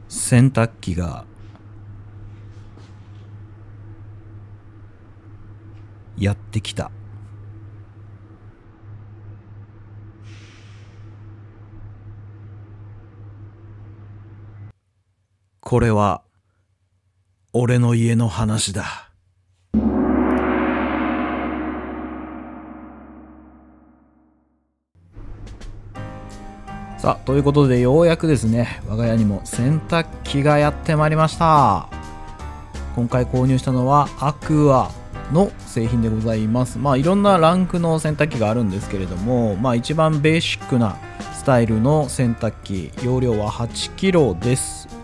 洗濯機がやってきた。これは俺の家の話だ。さあ、ということでようやくですね、我が家にも洗濯機がやってまいりました。今回購入したのはアクアの製品でございます。いろんなランクの洗濯機があるんですけれども、一番ベーシックなスタイルの洗濯機、容量は 8kg です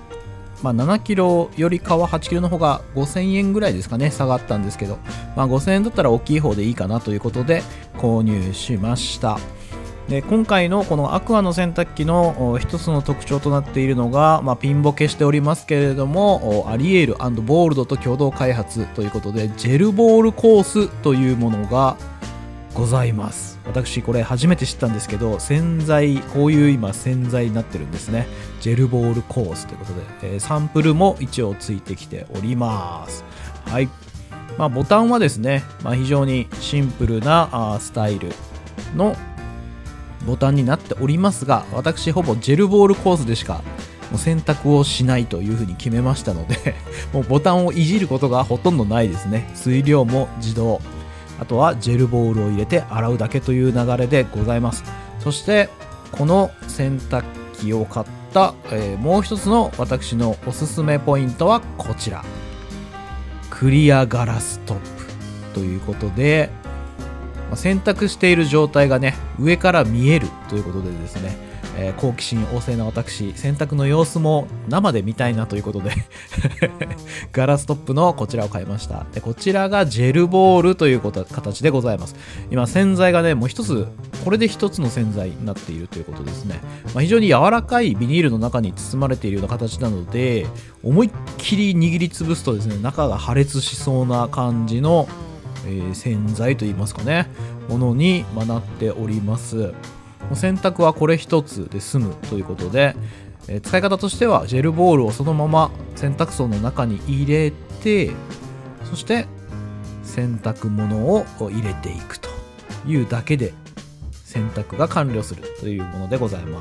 。7kg よりかは 8kg の方が5000円ぐらいですかね、下がったんですけど、5000円だったら大きい方でいいかなということで購入しました。で今回のこのアクアの洗濯機の一つの特徴となっているのが、ピンボケしておりますけれども、アリエール&ボールドと共同開発ということでジェルボールコースというものがございます。私これ初めて知ったんですけど、洗剤、こういう今洗剤になってるんですね。ジェルボールコースということで、サンプルも一応ついてきております。はい。ボタンはですね、非常にシンプルなスタイルのボタンになっておりますが、私ほぼジェルボールコースでしかもう選択をしないというふうに決めましたのでもうボタンをいじることがほとんどないですね。水量も自動、あとはジェルボールを入れて洗うだけという流れでございます。そしてこの洗濯機を買った、もう一つの私のおすすめポイントはこちら、クリアガラストップということで、洗濯している状態がね、上から見えるということでですね、好奇心旺盛な私、洗濯の様子も生で見たいなということでガラストップのこちらを買いました。でこちらがジェルボールという形でございます。今洗剤がね、もう一つ、これで一つの洗剤になっているということですね。非常に柔らかいビニールの中に包まれているような形なので、思いっきり握りつぶすとですね、中が破裂しそうな感じの洗剤といいますかね、ものになっております。洗濯はこれ一つで済むということで、使い方としてはジェルボールをそのまま洗濯槽の中に入れて、そして洗濯物を入れていくというだけで洗濯が完了するというものでございます。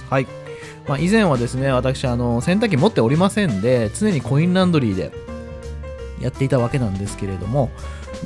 はい。以前はですね、私洗濯機持っておりませんで、常にコインランドリーでやっていたわけなんですけれども、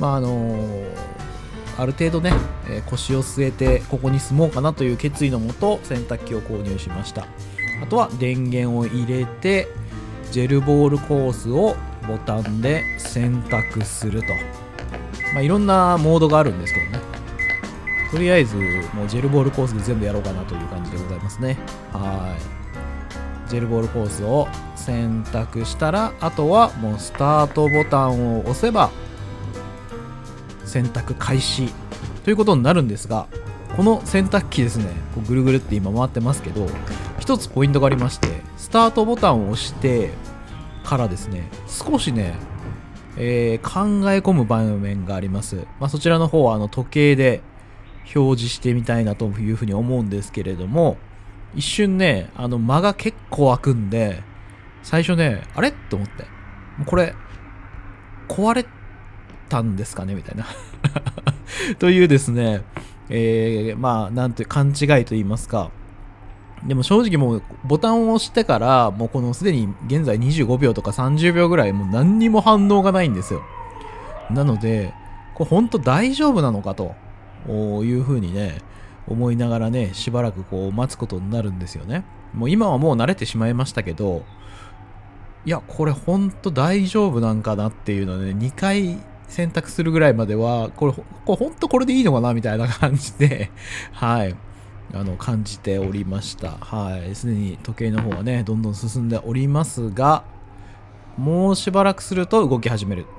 ある程度ね、腰を据えてここに住もうかなという決意のもと洗濯機を購入しました。あとは電源を入れてジェルボールコースをボタンで選択すると、いろんなモードがあるんですけどね、とりあえずもうジェルボールコースで全部やろうかなという感じでございますね。はい。ジェルボールコースを選択したら、あとはもうスタートボタンを押せば洗濯開始ということになるんですが、この洗濯機ですね、こうぐるぐるって今回ってますけど、一つポイントがありまして、スタートボタンを押してからですね、少しね、考え込む場面があります。そちらの方は時計で表示してみたいなというふうに思うんですけれども、一瞬ね、間が結構空くんで、最初ね、あれと思って、これ壊れたんですかねみたいなというですね、なんて勘違いと言いますか。でも正直もうボタンを押してからもうこのすでに現在25秒とか30秒ぐらいもう何にも反応がないんですよ。なのでこれ本当大丈夫なのかというふうにね思いながらね、しばらくこう待つことになるんですよね。もう今はもう慣れてしまいましたけど、いやこれ本当大丈夫なんかなっていうのね、2回選択するぐらいまではこれ本当これでいいのかなみたいな感じではい感じておりました。はい。すでに時計の方はねどんどん進んでおりますが、もうしばらくすると動き始める。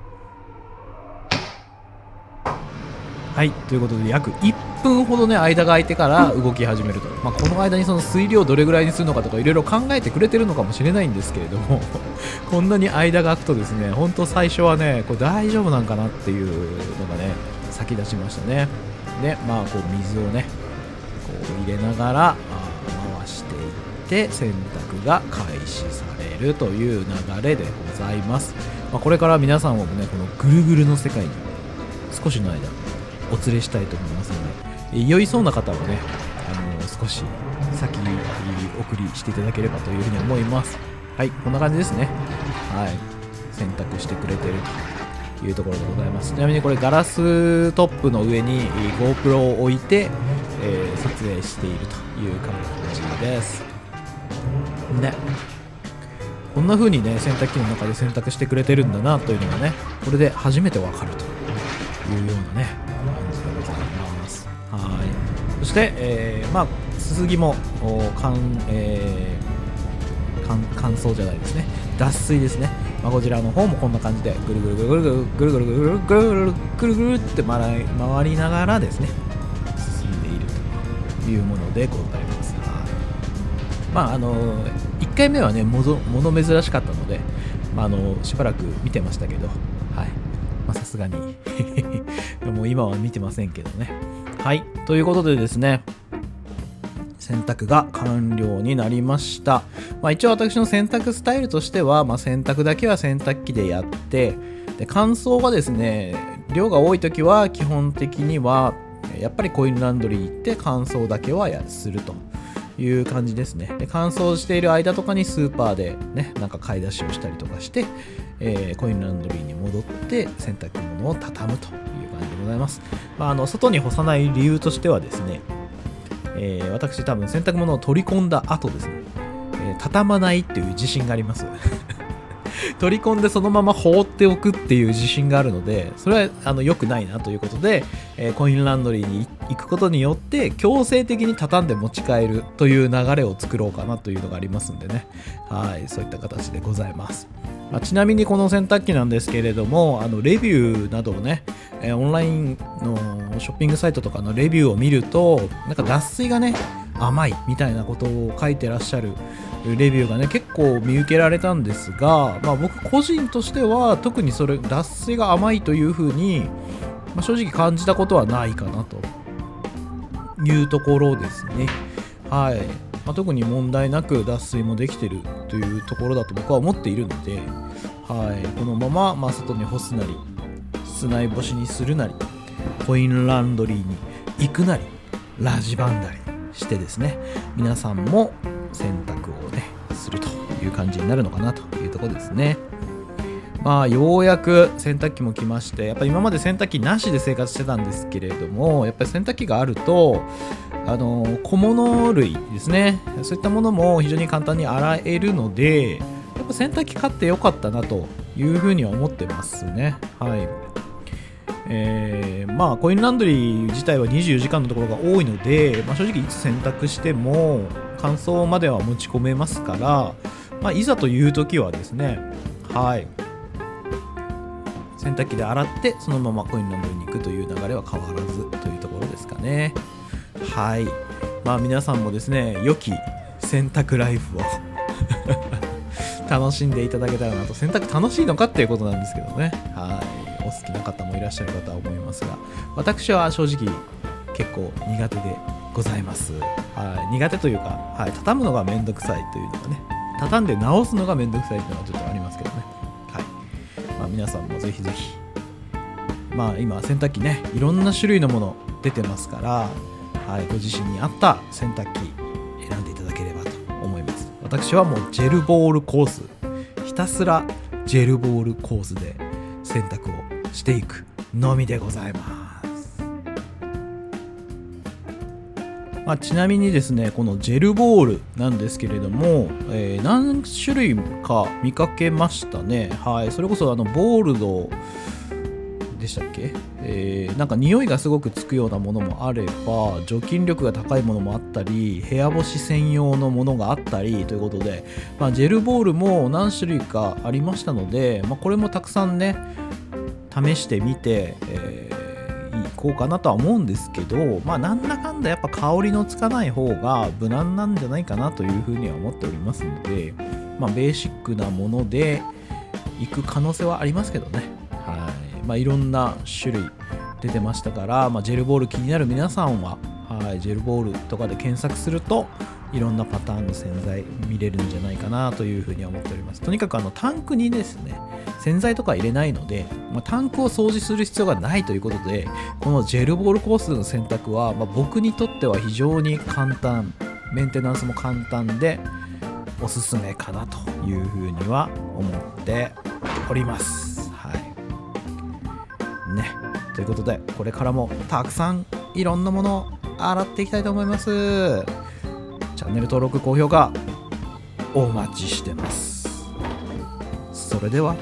はい。ということで約1分ほどね間が空いてから動き始めると、この間にその水量をどれぐらいにするのかとかいろいろ考えてくれてるのかもしれないんですけれどもこんなに間が空くとですね、本当最初はねこれ大丈夫なんかなっていうのがね先立ちましたね。でこう水をねこう入れながら回していって洗濯が開始されるという流れでございます。これから皆さんをね、このぐるぐるの世界に少しの間お連れしたいと思いますので、酔いそうな方はね、少し先に送りしていただければというふうに思います。はい、こんな感じですね。はい、洗濯してくれてるというところでございます。ちなみにこれガラストップの上に GoPro を置いて、撮影しているという感じですね。こんな風にね、洗濯機の中で洗濯してくれてるんだなというのがね、これで初めてわかるというようなね感じでございます。はい。そして、すすぎも乾燥じゃないですね、脱水ですね。こちらの方もこんな感じでぐるぐるぐるぐるぐるぐるぐるぐるぐるぐるぐるって回りながらですね、進んでいるというものでございます。1回目はね、もの珍しかったので、しばらく見てましたけど、はい。さすがにもう今は見てませんけどね。はい。ということでですね、洗濯が完了になりました。一応私の洗濯スタイルとしては、洗濯だけは洗濯機でやって、で乾燥がですね、量が多い時は基本的にはやっぱりコインランドリー行って乾燥だけはするという感じですね。で乾燥している間とかにスーパーでね、なんか買い出しをしたりとかして、コインランドリーに戻って洗濯物を畳むという感じでございます。外に干さない理由としてはですね、私多分洗濯物を取り込んだ後ですね、畳まないっていう自信があります取り込んでそのまま放っておくっていう自信があるので、それは良くないなということで、コインランドリーに行くことによって強制的に畳んで持ち帰るという流れを作ろうかなというのがありますんでね。はい、そういった形でございます。ちなみにこの洗濯機なんですけれども、レビューなどをね、オンラインのショッピングサイトとかのレビューを見ると、なんか脱水がね甘いみたいなことを書いてらっしゃるレビューがね結構見受けられたんですが、僕個人としては特にそれ脱水が甘いというふうに、正直感じたことはないかなというところですね。はい。特に問題なく脱水もできてるというところだと僕は思っているので、はい、このまま、外に干すなり室内干しにするなりコインランドリーに行くなりラジバンダリしてですね、皆さんも洗濯をねするという感じになるのかなというところですね。ようやく洗濯機も来まして、やっぱり今まで洗濯機なしで生活してたんですけれども、やっぱり洗濯機があると小物類ですね、そういったものも非常に簡単に洗えるので、やっぱ洗濯機買ってよかったなというふうには思ってますね。はい。コインランドリー自体は24時間のところが多いので、正直いつ洗濯しても乾燥までは持ち込めますから、いざという時はですね、はい、洗濯機で洗ってそのままコインランドリーに行くという流れは変わらずというところですかね。はい。皆さんもですね、良き洗濯ライフを楽しんでいただけたらなと。洗濯楽しいのかっていうことなんですけどね。はい。お好きな方もいらっしゃるかとは思いますが、私は正直結構苦手でございます。はい。苦手というか、はい、畳むのがめんどくさいというのがね、畳んで直すのがめんどくさいというのはちょっとありますけどね。はい。皆さんもぜひぜひ、今洗濯機ね、いろんな種類のもの出てますから、はい、ご自身に合った洗濯機選んでいただければと思います。私はもうジェルボールコース、ひたすらジェルボールコースで洗濯をしていくのみでございます。ちなみにですね、このジェルボールなんですけれども、何種類か見かけましたね。はい、それこそボールドでしたっけ、なんか匂いがすごくつくようなものもあれば、除菌力が高いものもあったり、部屋干し専用のものがあったりということで、ジェルボールも何種類かありましたので、これもたくさんね試してみて、いこうかなとは思うんですけど、なんだかんだやっぱ香りのつかない方が無難なんじゃないかなというふうには思っておりますので、ベーシックなものでいく可能性はありますけどね。はい。いろんな種類出てましたから、ジェルボール気になる皆さんは、はい、ジェルボールとかで検索するといろんなパターンの洗剤見れるんじゃないかなというふうに思っております。とにかくタンクにですね、洗剤とか入れないので、タンクを掃除する必要がないということで、このジェルボールコースの選択は、僕にとっては非常に簡単、メンテナンスも簡単でおすすめかなというふうには思っております。はいね、ということでこれからもたくさんいろんなものを洗っていきたいと思います。チャンネル登録高評価お待ちしてます。それでは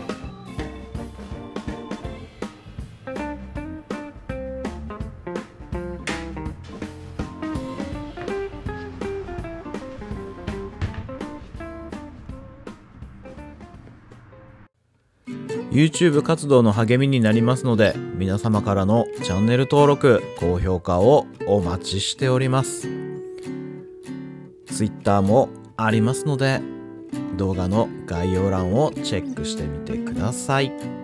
YouTube 活動の励みになりますので、皆様からのチャンネル登録、高評価をお待ちしております。Twitter もありますので、動画の概要欄をチェックしてみてください。